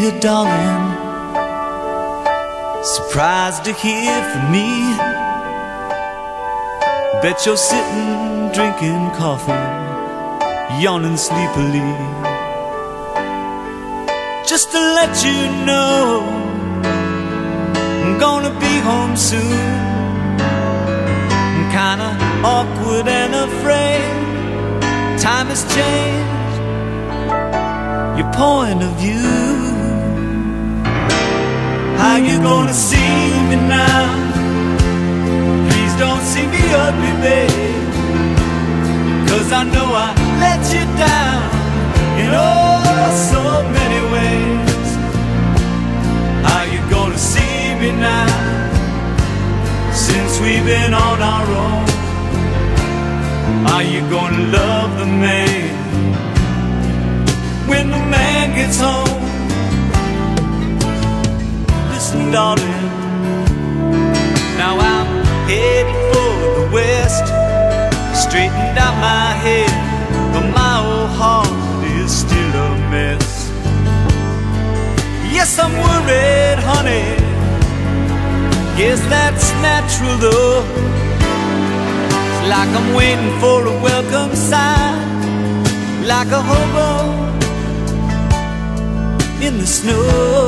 here, darling, surprised to hear from me. Bet you're sitting, drinking coffee, yawning sleepily. Just to let you know, I'm gonna be home soon. I'm kinda awkward and afraid. Time has changed your point of view. How you gonna see me now? Please don't see me ugly, babe, 'cause I know I let you down in oh so many ways. How you gonna see me now, since we've been on our own? Are you gonna love the man when the man gets home? Listen, darling, now I'm headed for the west. Straightened out my head, but my old heart is still a mess. Yes, I'm worried, honey. Yes, that's natural though. It's like I'm waiting for a welcome sign, like a hobo in the snow.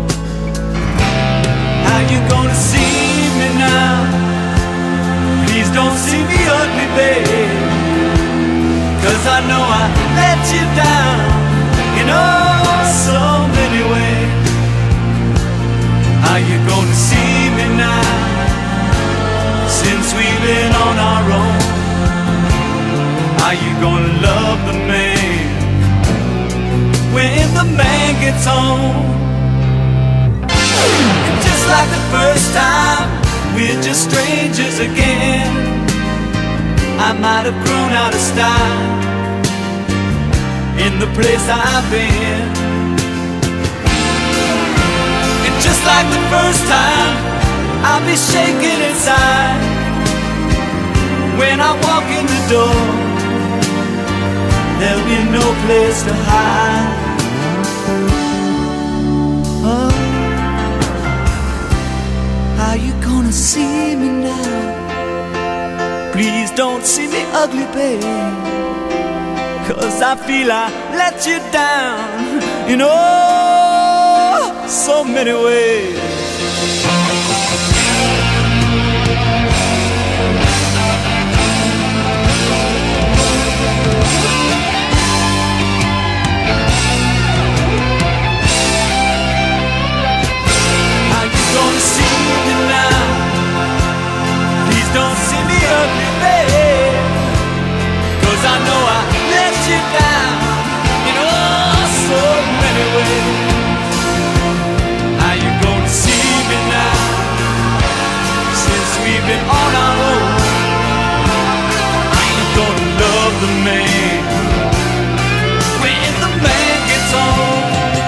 How you gonna see me now? Please don't see me ugly, babe, 'cause I know I let you down in oh so many ways. How you gonna see me now, since we've been on our own? Are you gonna love the man when the man gets home? And just like the first time, we're just strangers again. I might have grown out of style in the place I've been. And just like the first time, I'll be shaking inside when I walk in the door. There'll be no place to hide. Oh, how you gonna see me now? Please don't see me ugly, babe, 'cause I feel I let you down in oh so many ways. Gonna see me now, please don't see me ugly, babe, 'cause I know I let you down in oh so many ways. How you gonna see me now, since we've been on our own? Are you gonna love the man when the man gets home?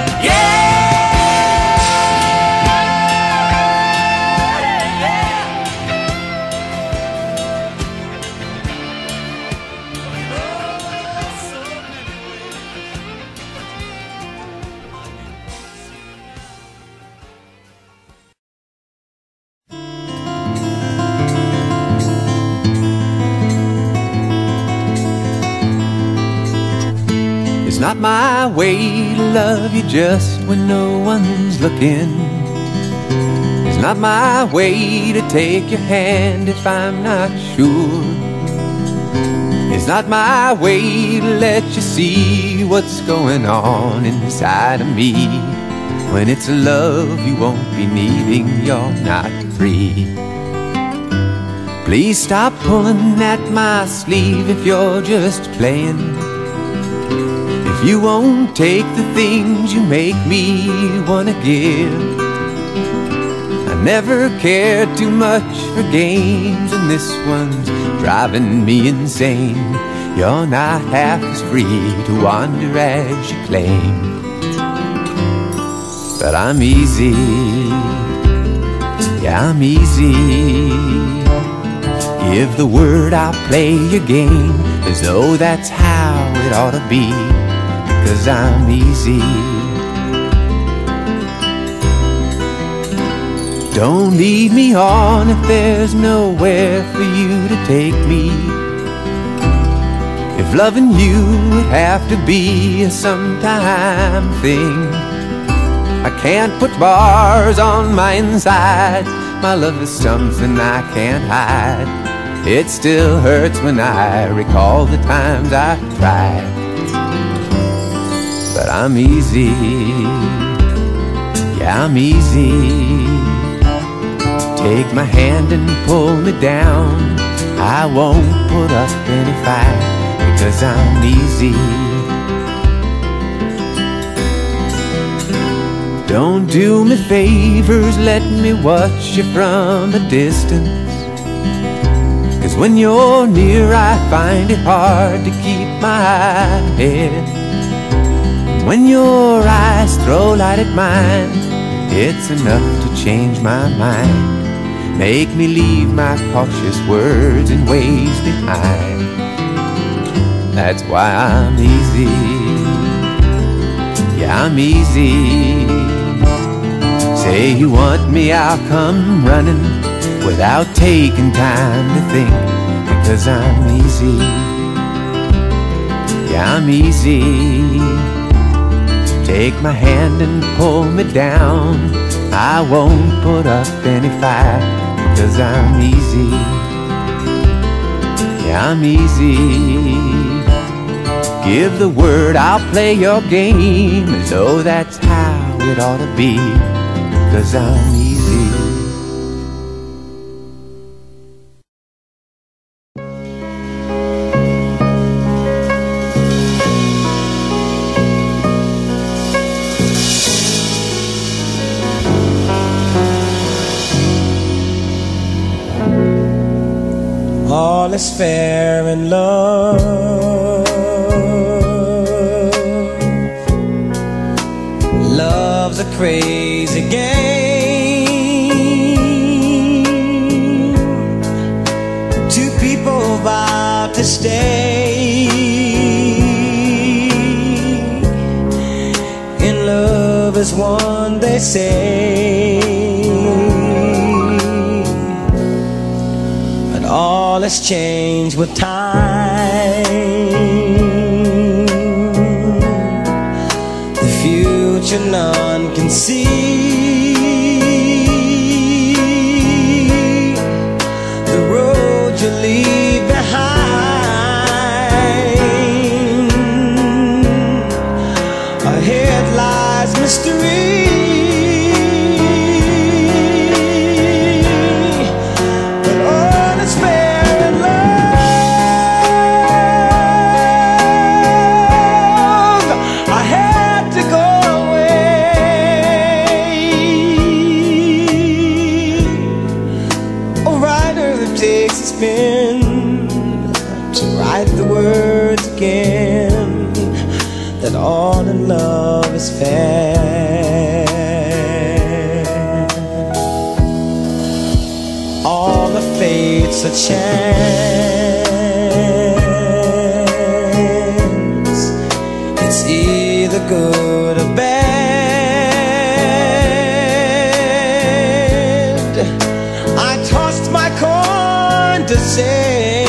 It's not my way to love you just when no one's looking. It's not my way to take your hand if I'm not sure. It's not my way to let you see what's going on inside of me. When it's a love you won't be needing, you're not free. Please stop pulling at my sleeve if you're just playing. If you won't take the things you make me wanna give. I never cared too much for games, and this one's driving me insane. You're not half as free to wander as you claim. But I'm easy, yeah, I'm easy. Give the word, I'll play your game as though that's how it ought to be. 'Cause I'm easy, Don't lead me on if there's nowhere for you to take me. If loving you would have to be a sometime thing, I can't put bars on my insides. My love is something I can't hide. It still hurts when I recall the times I've tried. But I'm easy, yeah, I'm easy. Take my hand and pull me down. I won't put up any fight, because I'm easy. Don't do me favors, let me watch you from a distance. 'Cause when you're near I find it hard to keep my head. When your eyes throw light at mine, it's enough to change my mind. Make me leave my cautious words and ways behind. That's why I'm easy, yeah, I'm easy. Say you want me, I'll come running without taking time to think, because I'm easy, yeah, I'm easy. Take my hand and pull me down. I won't put up any fight, because I'm easy, yeah, I'm easy. Give the word, I'll play your game as though that's how it ought to be, because I'm easy. All is fair in love. Love's a crazy game. Two people vow to stay in love as one, they say. All has changed with time. The future none can see. The road you leave behind. Ahead lies mystery. To write the words again, that all in love is fair. All the fates are chance. It's either good or bad. I tossed my coin to say,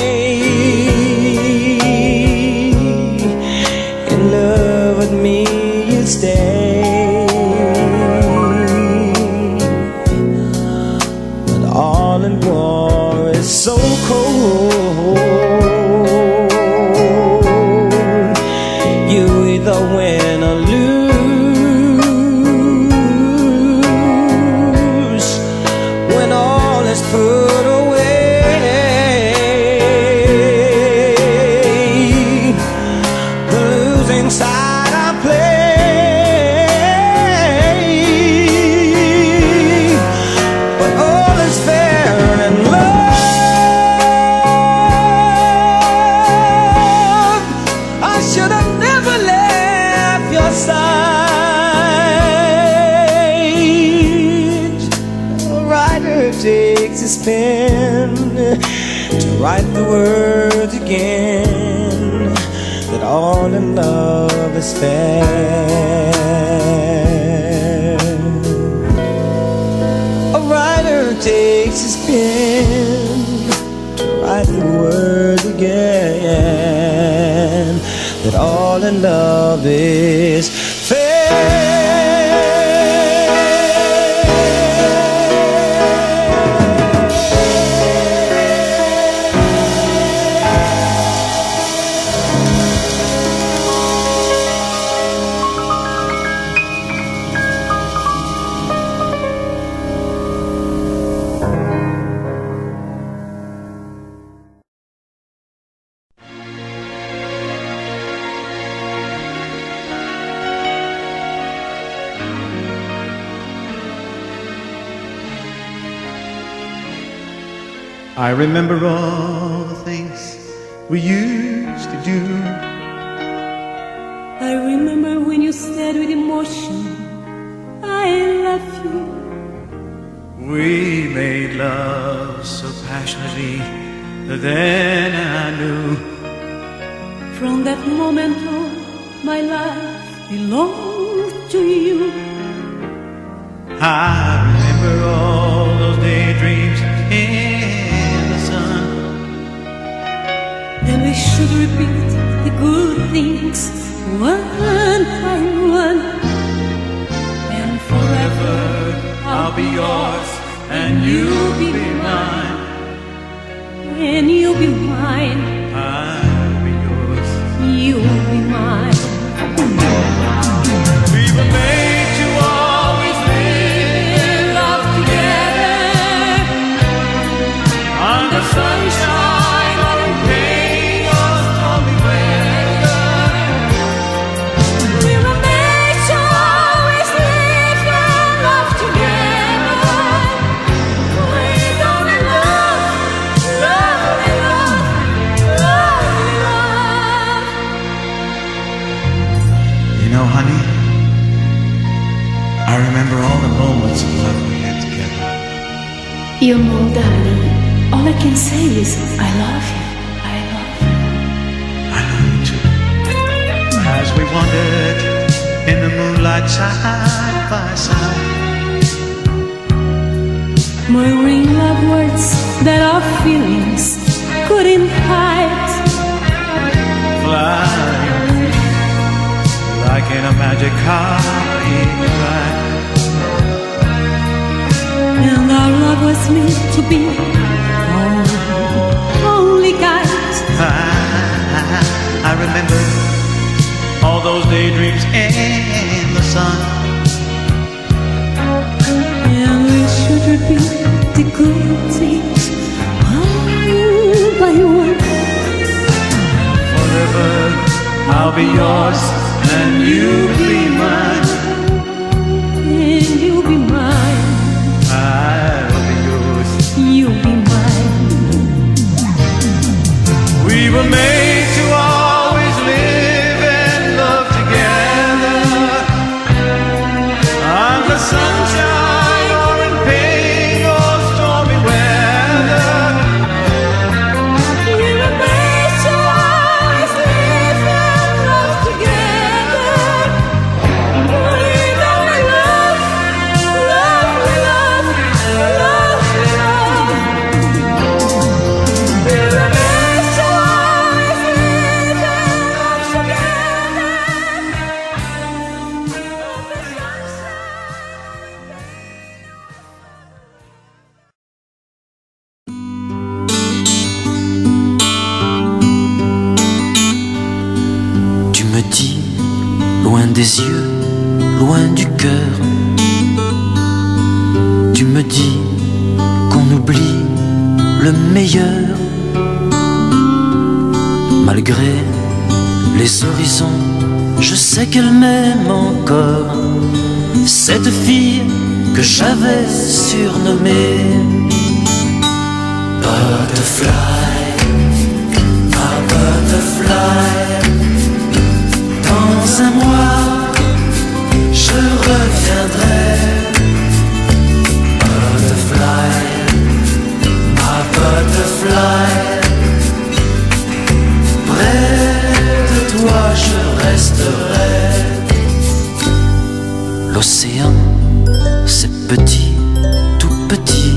in love with me you stay. But all in war is so cold. You either win or lose. When all is put away, side I play. But all is fair in love. I should have never left your side. A writer takes his pen to write the words again, that all in love is fair. A writer in love is fair. I remember all the things we used to do. I remember when you said with emotion, I love you. We made love so passionately that then I knew. From that moment on, my life belonged to you. I remember all those daydreams in the sun. And we should repeat the good things one by one. And forever I'll be yours and you'll be mine. And you'll be mine. I'll be yours. You'll be mine. We were made to always live in love together, under sunshine or in rain or stormy weather. We were made to always live in love together. We don't love, love, love, love. You know, honey, I remember all the moments of love we had together. You know, darling, all I can say is I love you, I love you. I love you too. As we wandered in the moonlight side by side, Murmuring love words that our feelings couldn't hide. flying like in a magic carpet ride. And our love was meant to be our only guide. I remember all those daydreams in the sun. And we should repeat the good things one by one. Forever I'll be yours and you'll be mine. And you'll be mine. I'll be yours. You'll be mine. We were made to always live and love together, under sunshine or in pain or stormy weather. We were made to always live and love together. We don't love, love, love, love, love. We were made to always live and love together. Tu me dis, loin des yeux, loin du cœur. Tu me dis qu'on oublie le meilleur. Malgré les horizons, je sais qu'elle m'aime encore. Cette fille que j'avais surnommée Butterfly, ma butterfly. Dans un mois, je reviendrai. Butterfly, ma butterfly. Près de toi, je resterai. L'océan, c'est petit, tout petit,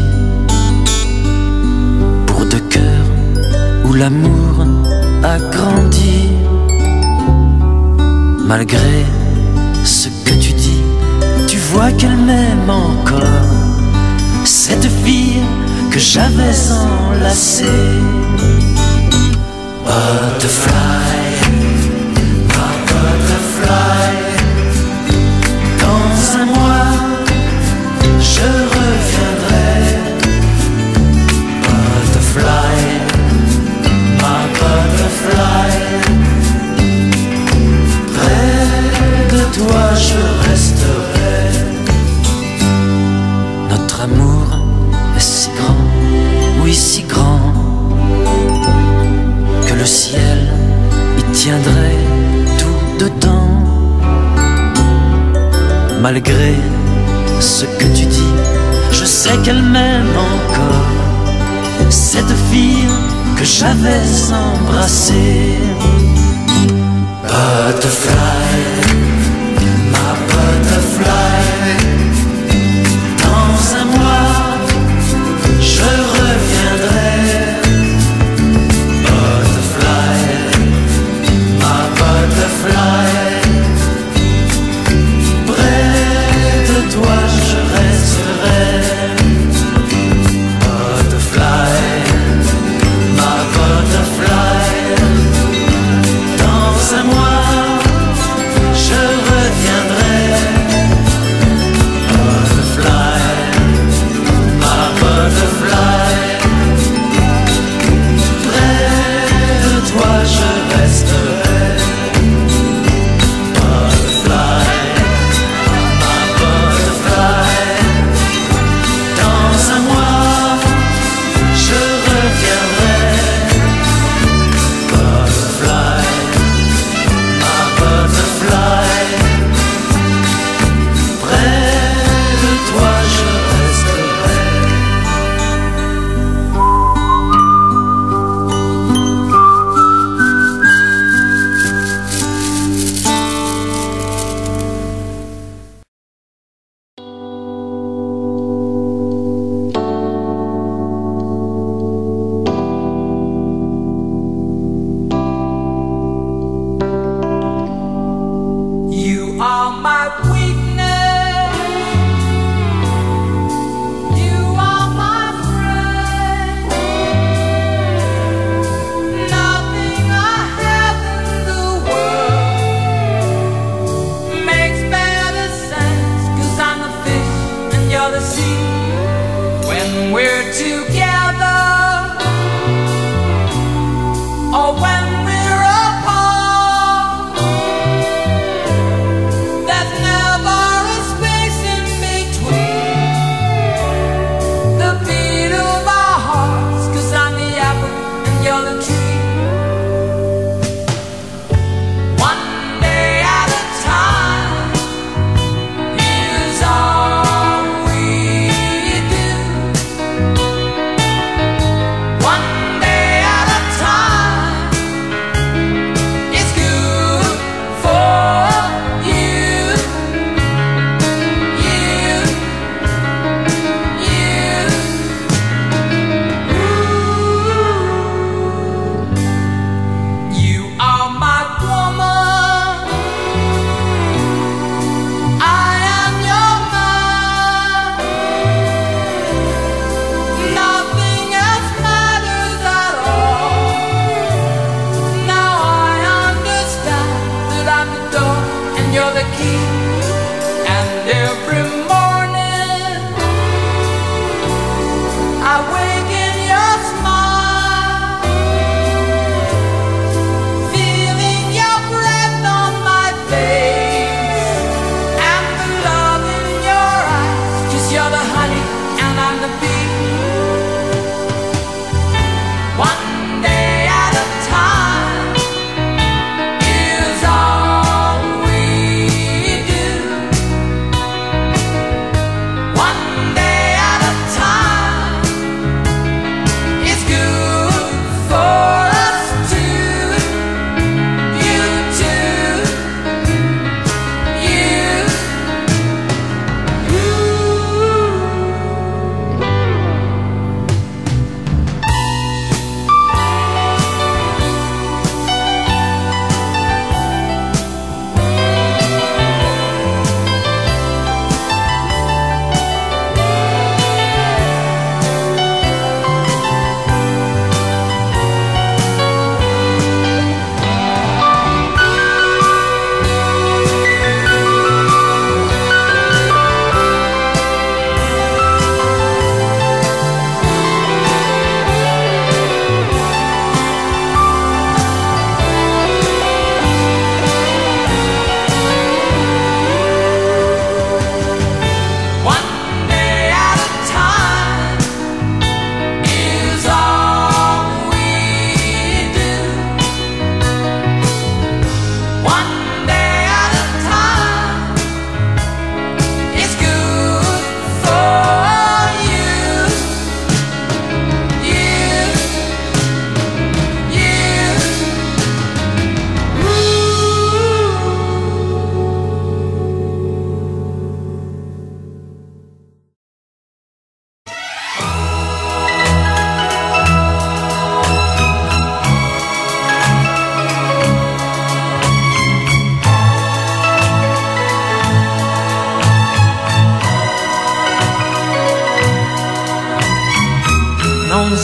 pour deux cœurs où l'amour a grandi. Malgré ce que tu dis, tu vois qu'elle m'aime encore, cette fille que j'avais enlacée. Butterfly, my butterfly, dans un mois je reviendrai. Butterfly, my butterfly, près de toi je resterai. Notre amour est si grand, oui si grand, que le ciel y tiendrait tout dedans. Malgré ce que tu dis, je sais qu'elle m'aime encore, cette fille que j'avais embrassée. Butterfly, my butterfly, dans un mois je reviendrai. Butterfly, my butterfly, près de toi je resterai. Butterfly, my butterfly, dans un mois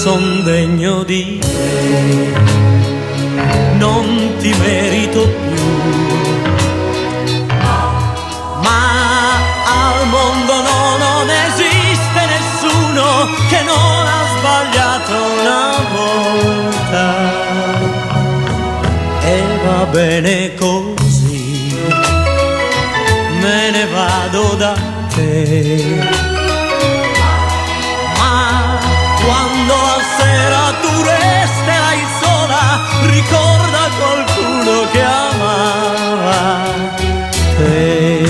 son degno di te, non ti merito più, ma al mondo non esiste nessuno che non ha sbagliato una volta, e va bene così, me ne vado da te. Quando a sera tu resterai sola, ricorda qualcuno che amava te.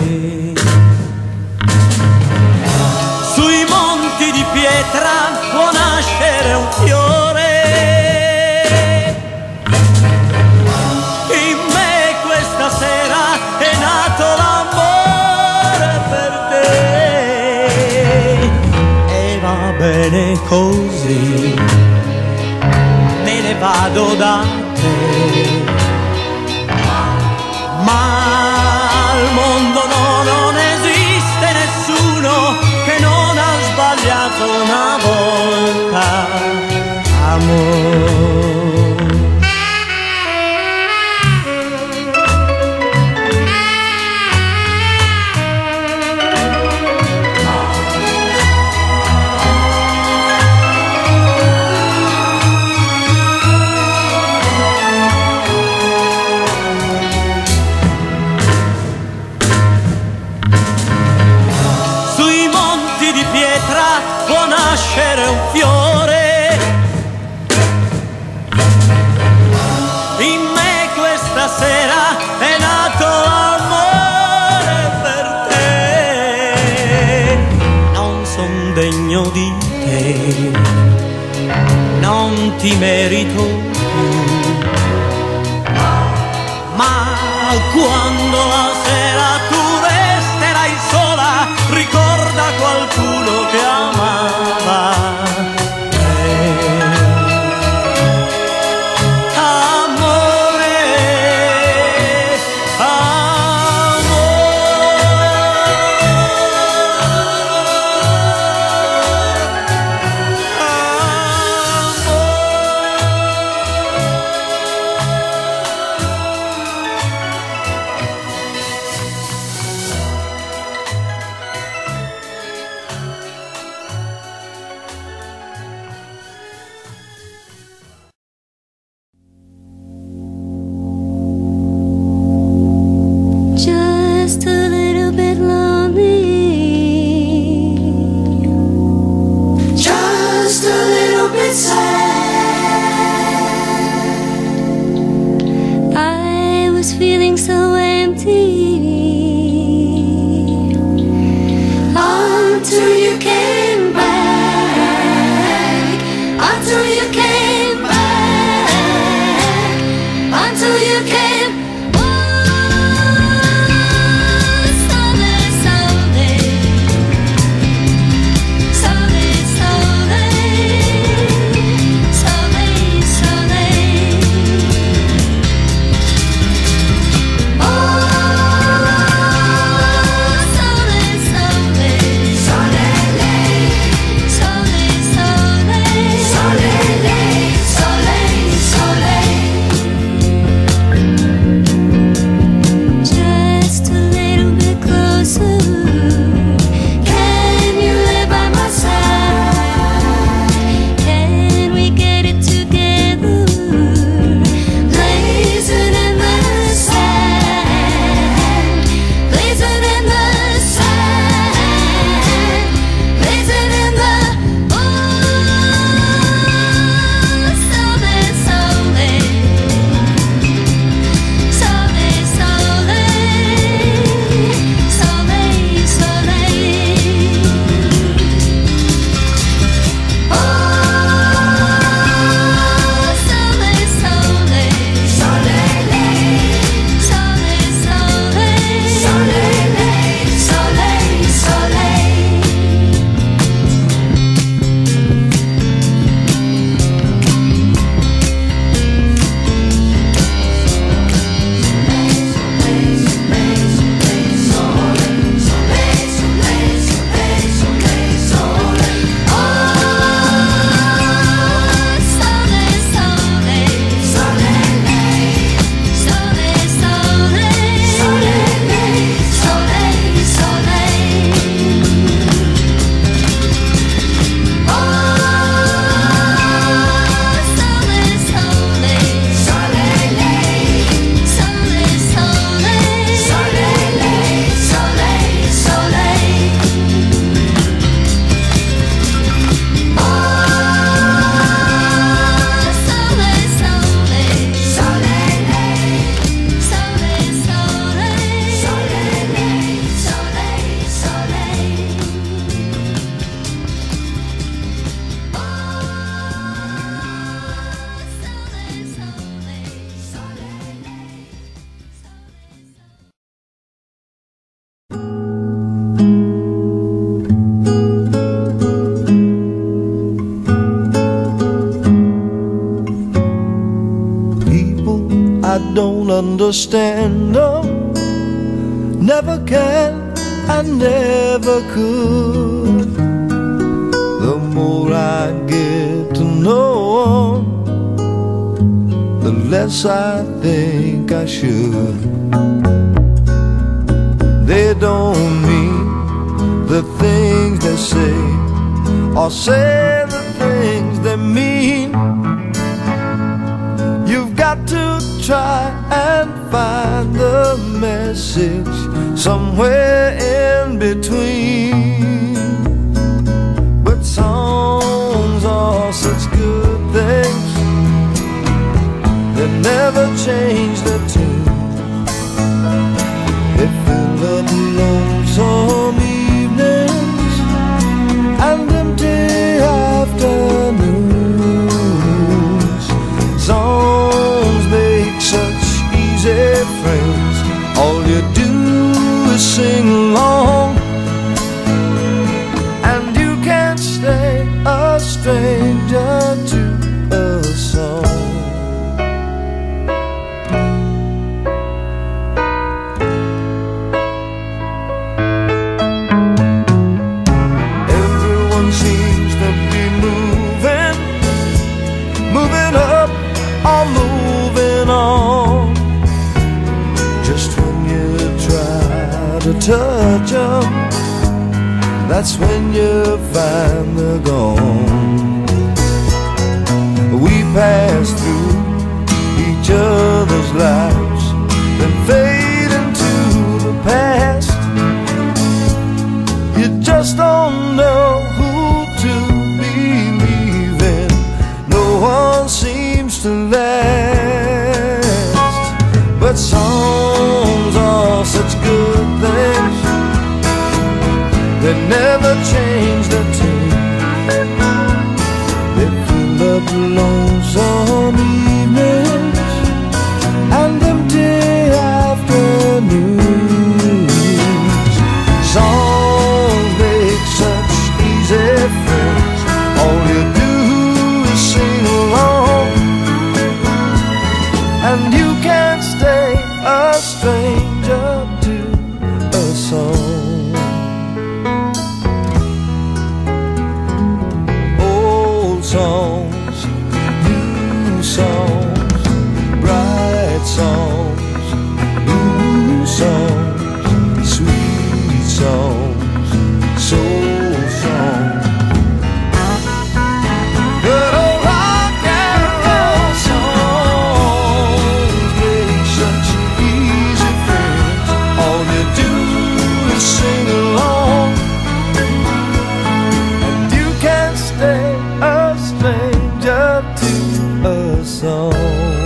Sui monti di pietra può nascere un fiore, in me questa sera è nato l'amore per te, e va bene così, me ne vado da te, ma al mondo non esiste nessuno che non ha sbagliato una volta, amore. Può nascere un fiore, in me questa sera è nato l'amore per te, non son degno di te, non ti merito più, ma quando la sera tu resterai sola, ricorda qualcuno che amava te. Amore, amore, just a little bit lonely, just a little bit sad. I was feeling so empty until you came back, until you came back, until you came. Oh people I don't understand them. Never can, I never could. The more I get to know them, the less I think I should. They don't mean the things they say, or say the things they mean. You've got to try and find the message somewhere in between. But songs are such good things, they never change their tune. They fill up lonesome evenings and empty afternoons. Songs make such easy friends. All you do is sing along, and you can't stay a stranger to a song. Everyone seems to be moving up or moving on. Just when you try to touch them, that's when you find they're gone. We pass through each other's lives, then fade into the past. You just don't know who to believe in. No one seems to last. But songs are such good things, they never change their tune. They fill up lonesome evenings and empty afternoons. Songs make such easy friends. All you do is sing along, and you can't stay a stranger to a song. Old songs, new songs, bright songs, new songs, sweet songs, soul songs. Good old rock and roll songs make such easy friends. All you do is sing along, and you can't stay a stranger to a song.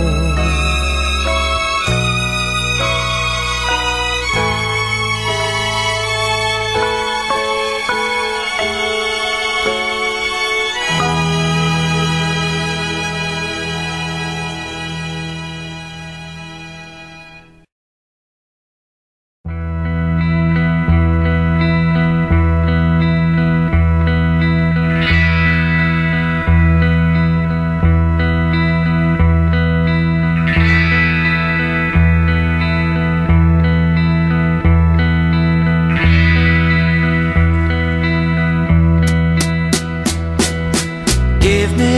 Give me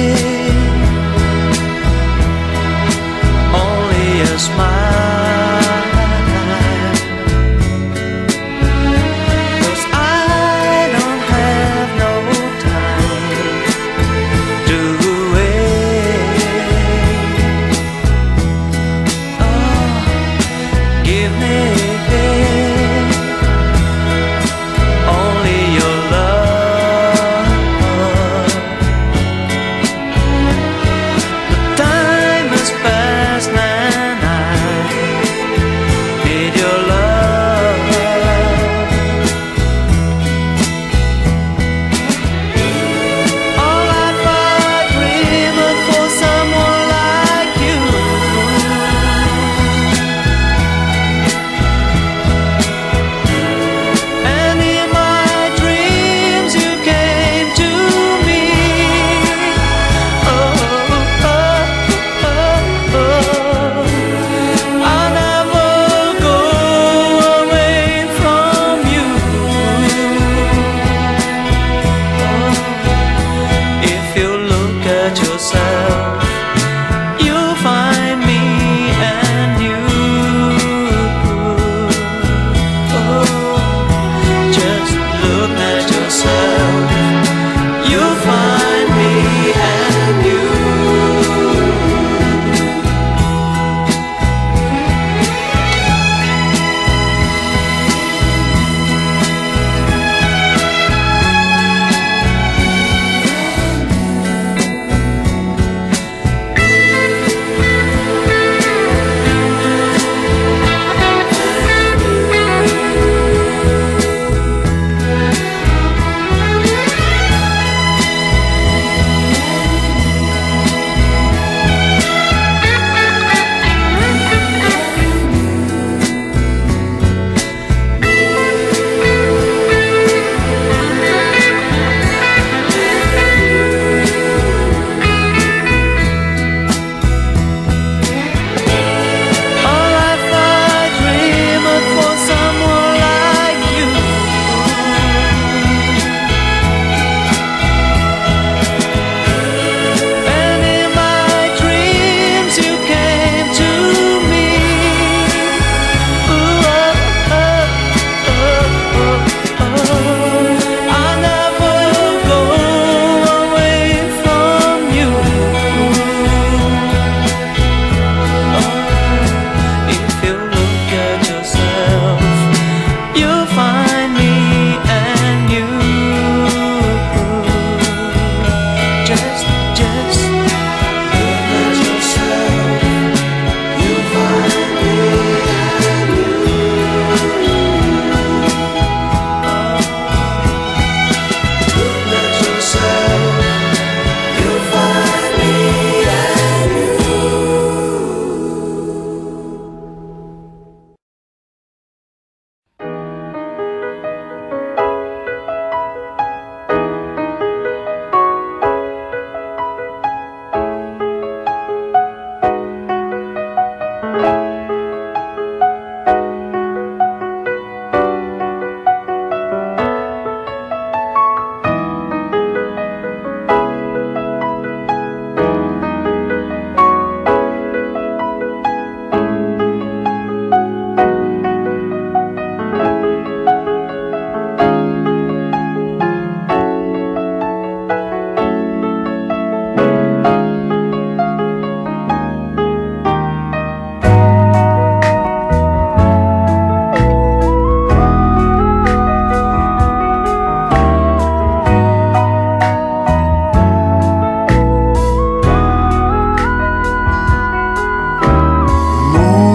only a smile, 'cause I don't have no time to wait. Oh, give me only your love. Time has passed and I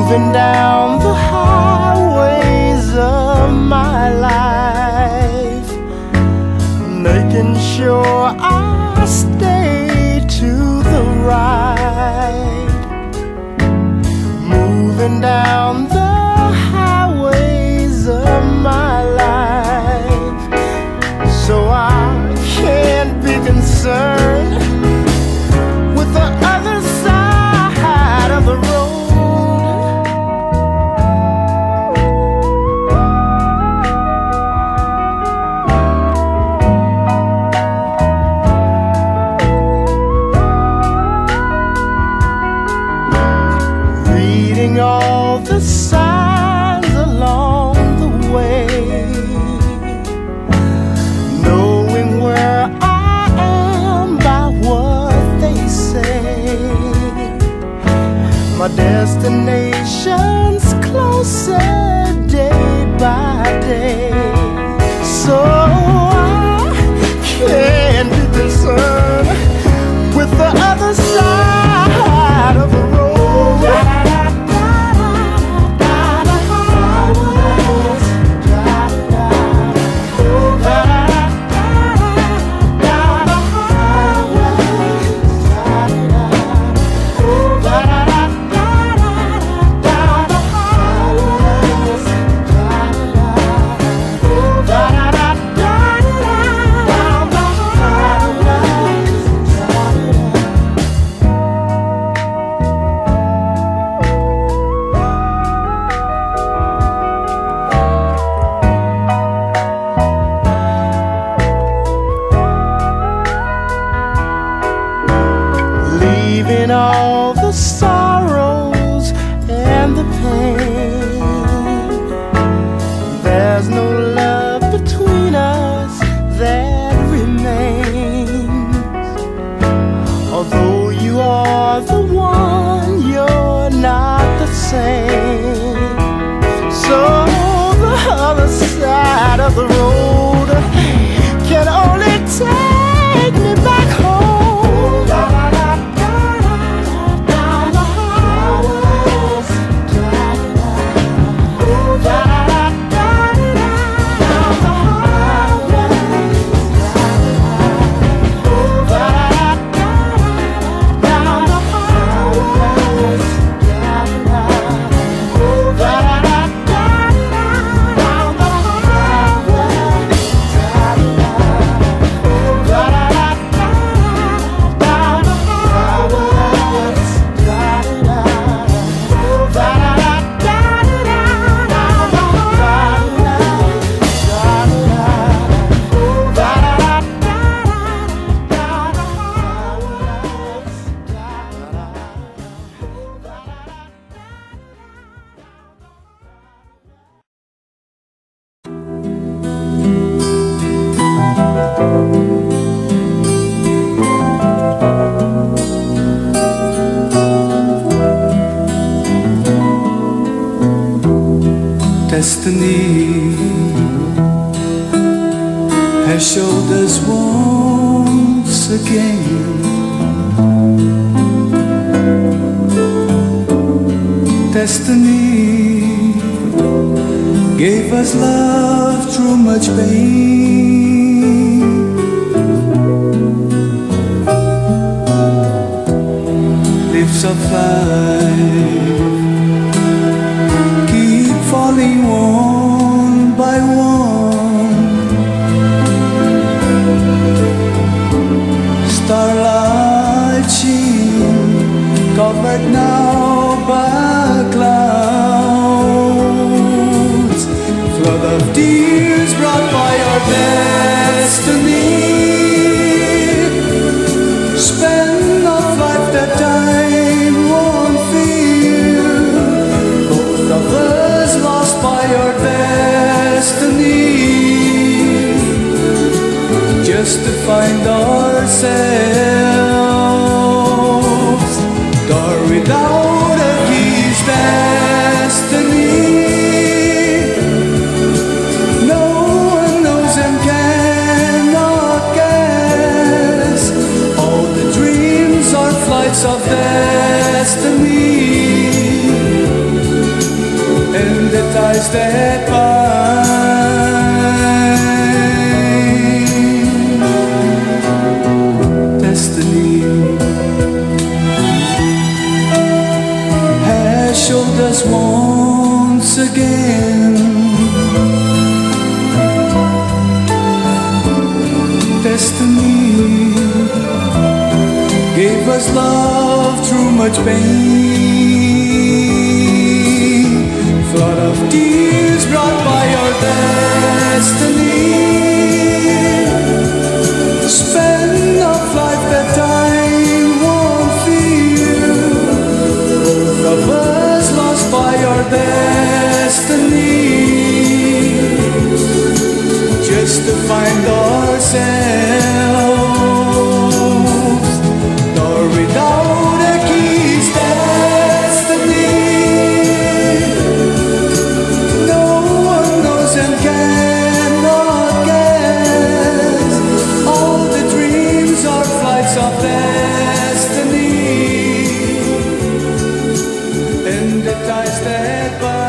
moving down the highways of my life, making sure I stay to the right, moving down the highways of my life, so I can't be concerned with the other side of the road. Reading all the signs along the way, knowing where I am by what they say. My destination's closer day by day, so I can't be concerned with the other side of the road. Leaving all the sorrows and the pain, there's no love between us that remains. Although you are the one, you're not the same. So the other side of the road can only take me back home. Destiny has showed us once again Destiny gave us love through much pain. Lives of life keep falling one by one. Starlight sheen, covered now by clouds. Flood of tears brought by our destiny. Spend of life that time won't feel. Both of us lost by our destiny, just to find ourselves. Door without a key's destiny. No one knows and cannot guess. All the dreams are flights of destiny. ties that bind. Destiny has showed us once again. Destiny gave us love through much pain. Flood of tears brought by our destiny. Spend of life that time won't feel. Both of us lost by our destiny. Just to find ourselves, door without a key's destiny. No one knows and cannot guess. All the dreams are flights of destiny, and the ties that bind.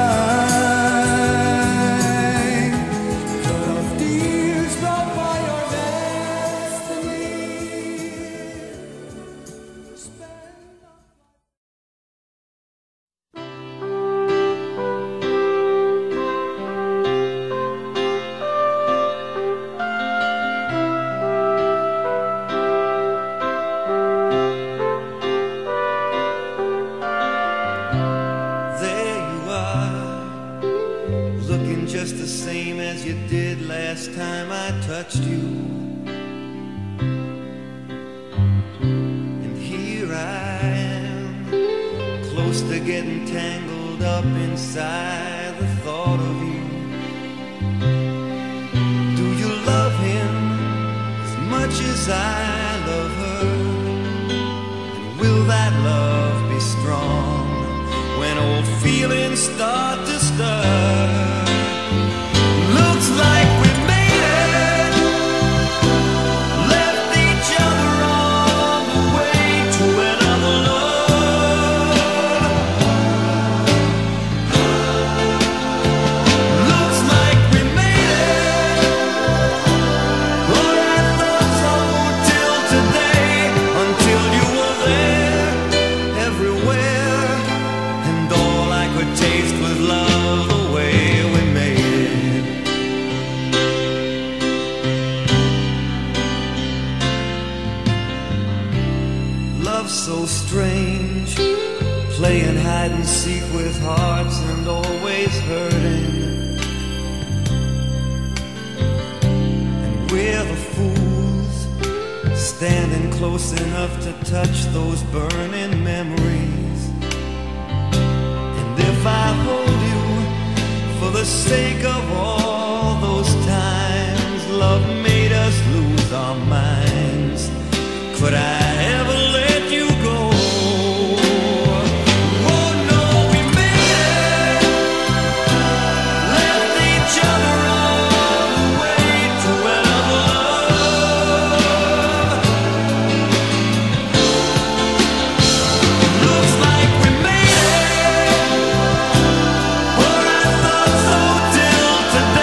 Today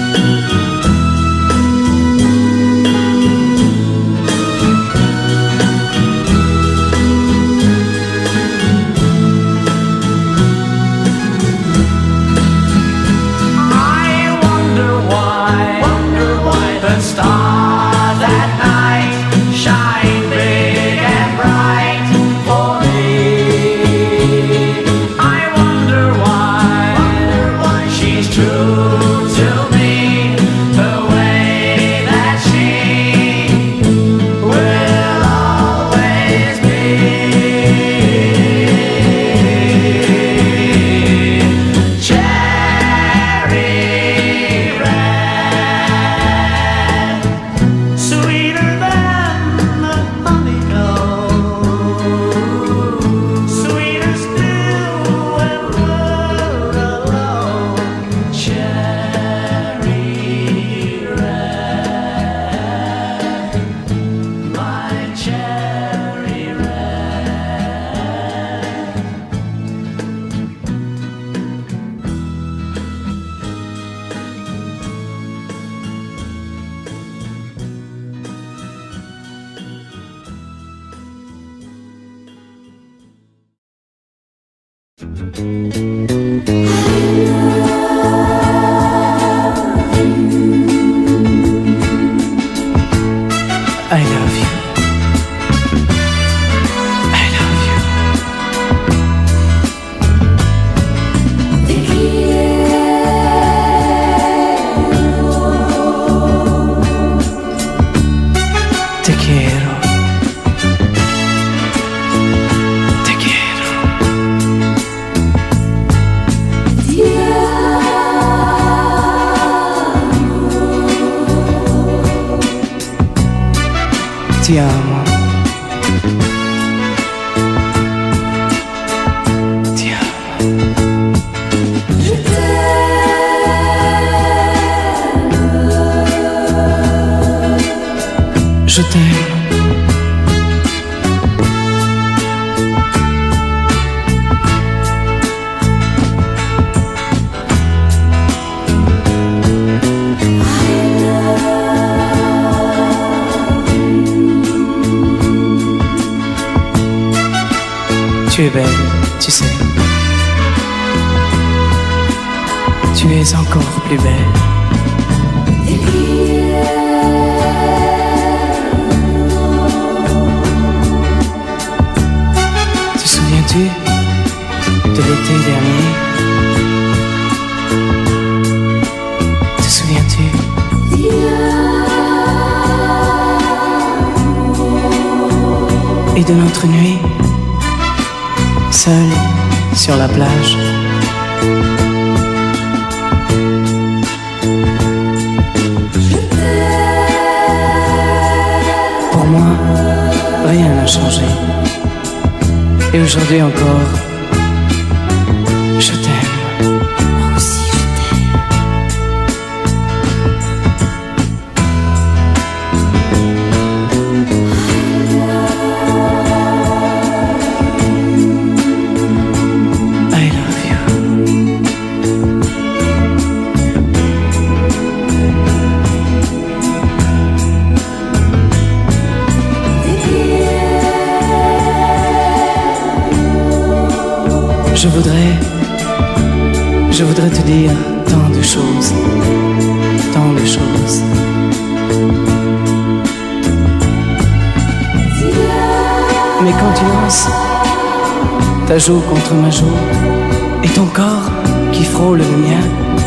I love you. I love you. Te quiero. Te quiero. Ti amo. Ti amo. Je t'aime. Tu es belle, tu sais. Tu es encore plus belle. Te souviens-tu de l'été dernier? Te souviens-tu? Et de notre nuit, seul sur la plage. Pour moi, rien n'a changé. Et aujourd'hui encore, je t'aime. Moi aussi, je t'aime. I love you. Je voudrais te dire tant de choses, tant de choses. Mais quand tu lances ta joue contre ma joue et ton corps qui frôle le mien,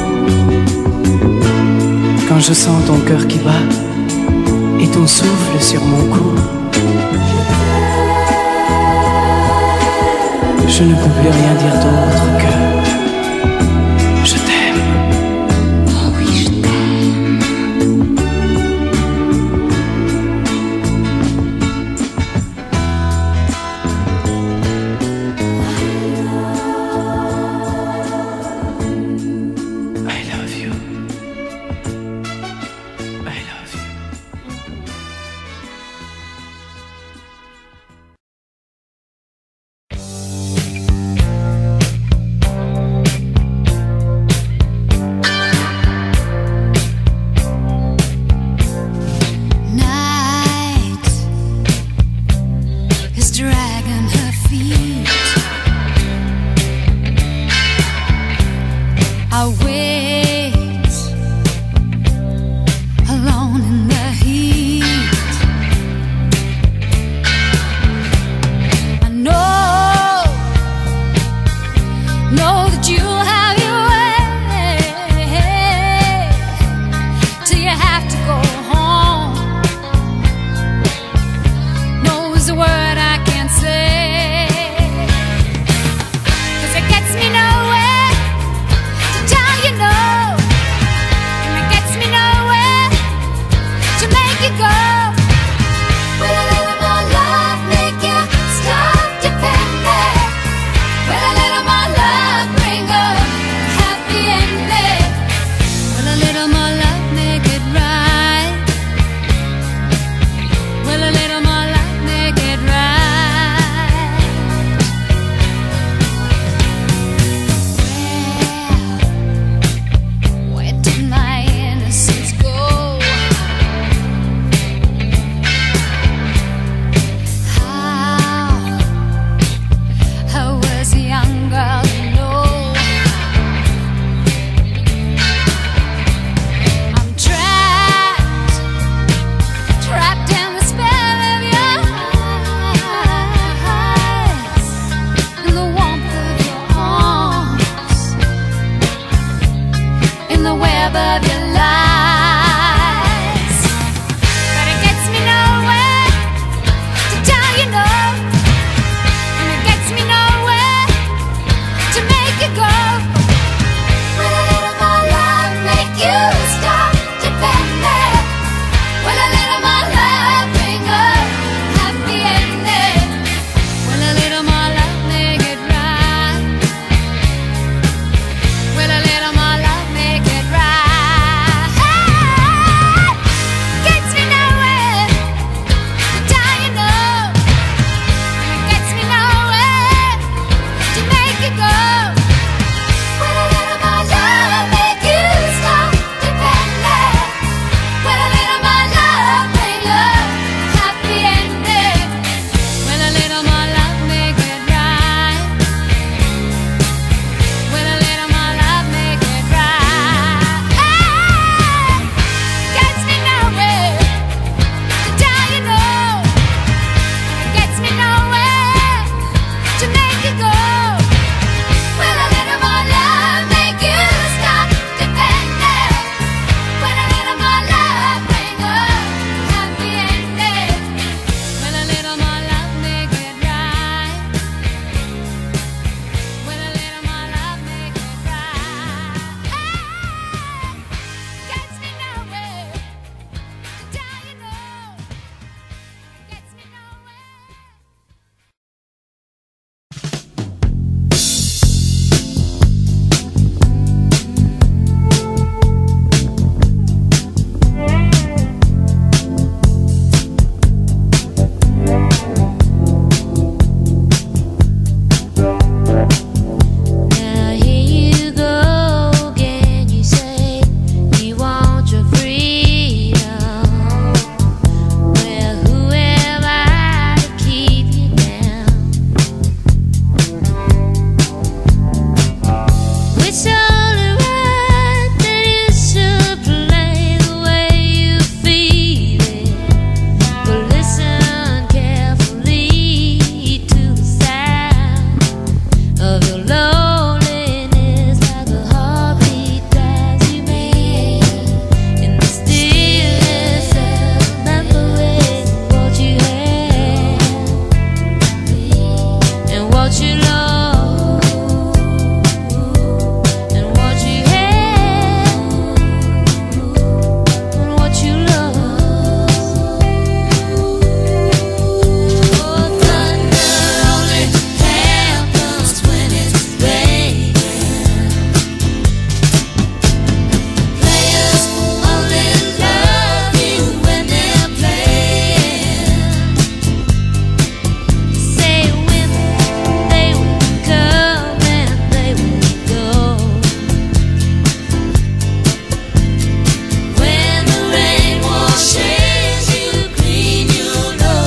quand je sens ton cœur qui bat et ton souffle sur mon cou, je ne peux plus rien dire d'autre que je t'aime. Oh oui, je t'aime. I love you. I love you. web of your lies. But it gets me nowhere to tell you no, and it gets me nowhere to make you go. Will a little more love make you stop depending? Will a little more love bring a happy ending? Will a little more love make it right? Will a little more love make it right? Gets me nowhere to tell you no, and it gets me nowhere to make you go. Will a little more love make you stop depending? Will a little more love bring a happy ending? Will a little more love make it right? Will a little more love make it right? Gets me nowhere to tell you no, and it gets me nowhere to make you go. Will a little more love make you stop depending? Will a little more love bring a happy ending? Will a little more love make it right? Will a little more love make it right? Gets me nowhere to tell you no, gets me nowhere. Now here you go again. You say you want your freedom. Well, who am I to keep you down? It's only right that you should play the way you feel it. But listen carefully to the sound of your loneliness, like a heartbeat drives you mad. In the stillness of remembering what you had and what you lost, and what you had and what you lost. Oh, thunder only happens when it's raining. Players only love you when they're playing. Say when they will come and they will go. When the rain washes you clean, you know.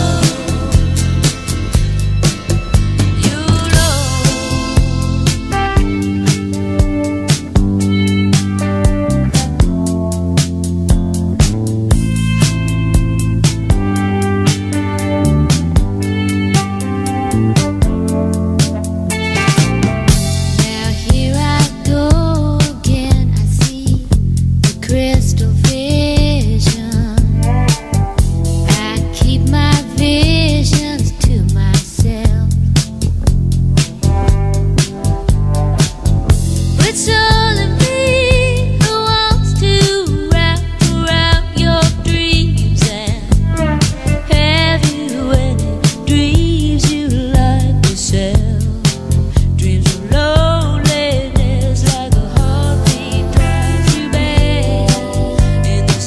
Now here I go again. I see the crystal vision. I keep my visions to myself. It's only me who wants to wrap around your dreams. And have you any dreams you like yourself? Dreams of loneliness, like a heartbeat drives you back. In the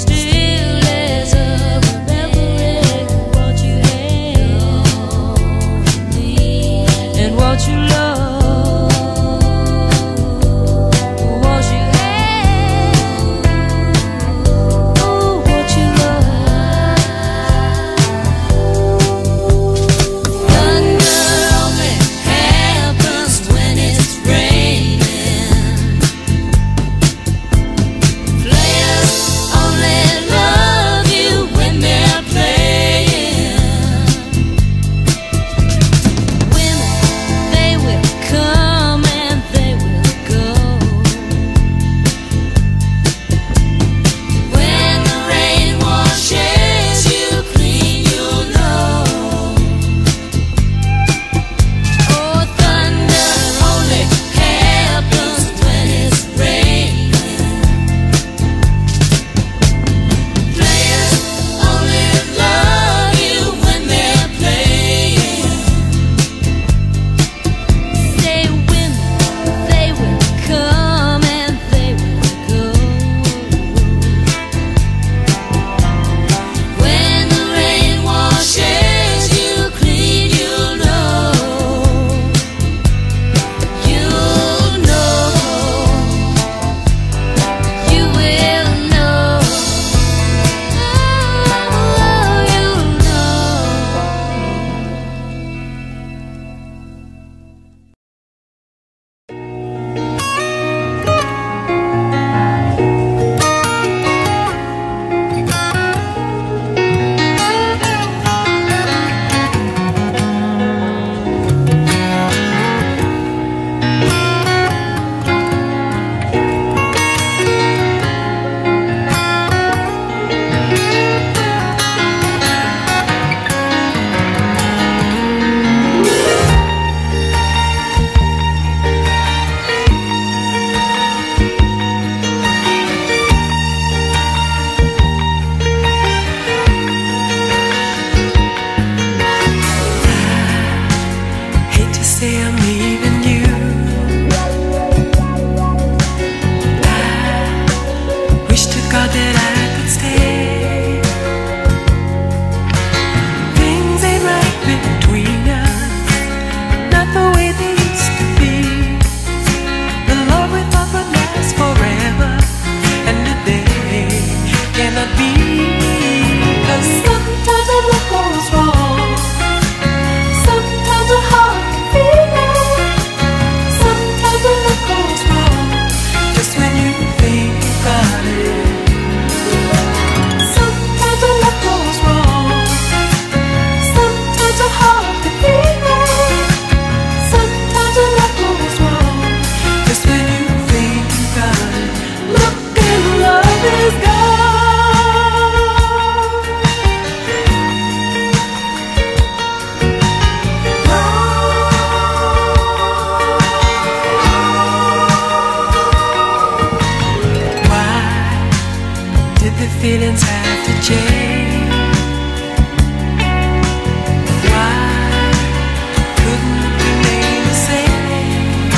the feelings have to change. Why couldn't it remain the same?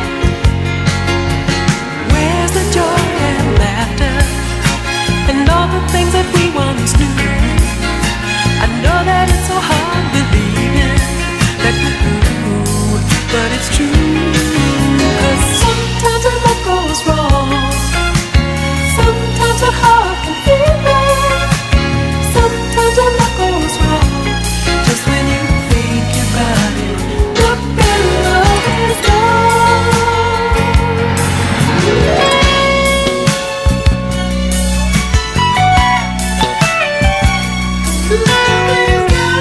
Where's the joy and laughter and all the things that we once knew? I know that it's so hard believing that we're through, but it's true. 'Cause sometimes a love goes wrong, sometimes a heart can feel bad, sometimes a love goes wrong. Just when you think about it, look and love is gone. Love is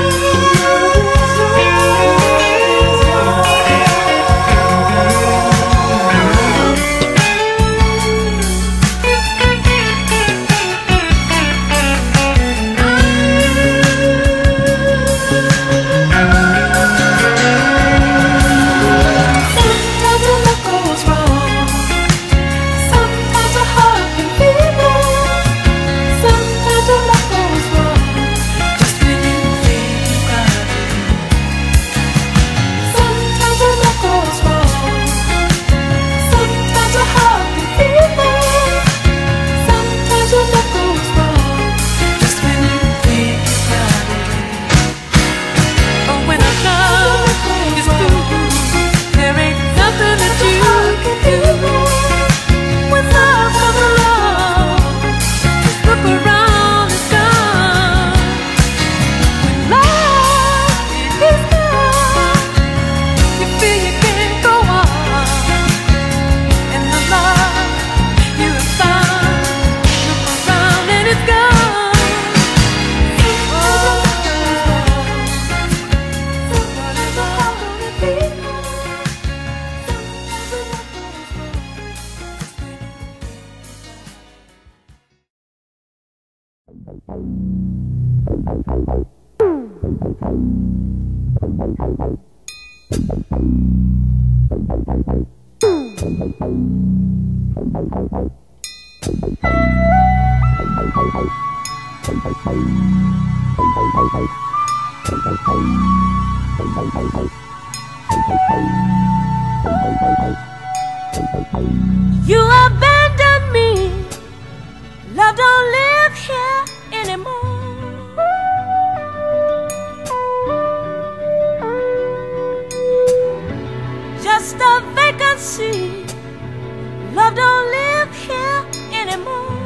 You abandoned me. Love don't live here anymore. Just a vacancy. Love don't live here anymore.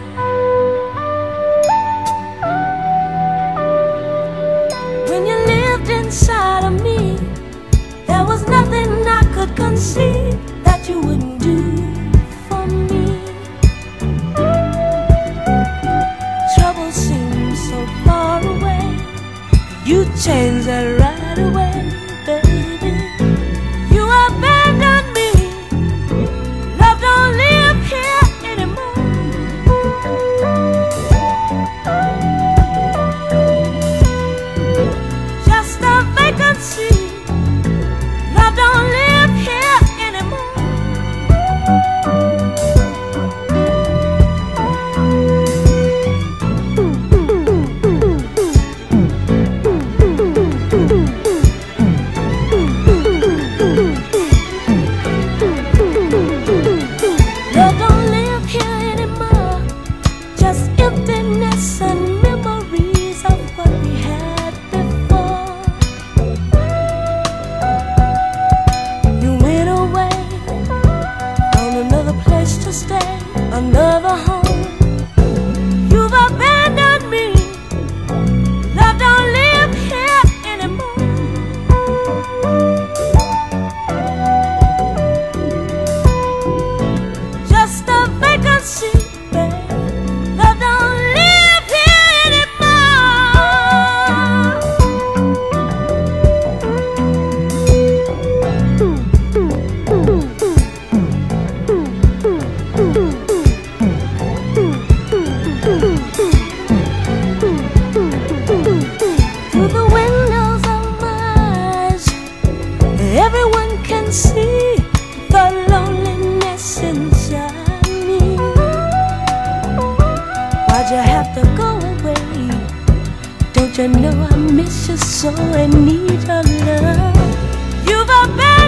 When you lived inside of me, there was nothing I could conceive that you wouldn't do for me. Trouble seems so far away. You changed that right away, baby. You abandoned me. Love don't live here anymore. Just a vacancy. Love don't live here anymore. Love don't live here anymore. Just emptiness and memories of what we had before. You went away, found another place to stay, another home. You've abandoned me. Love don't live here anymore. Just a vacancy, babe. Love don't live here you know I miss you so and need your love. You've a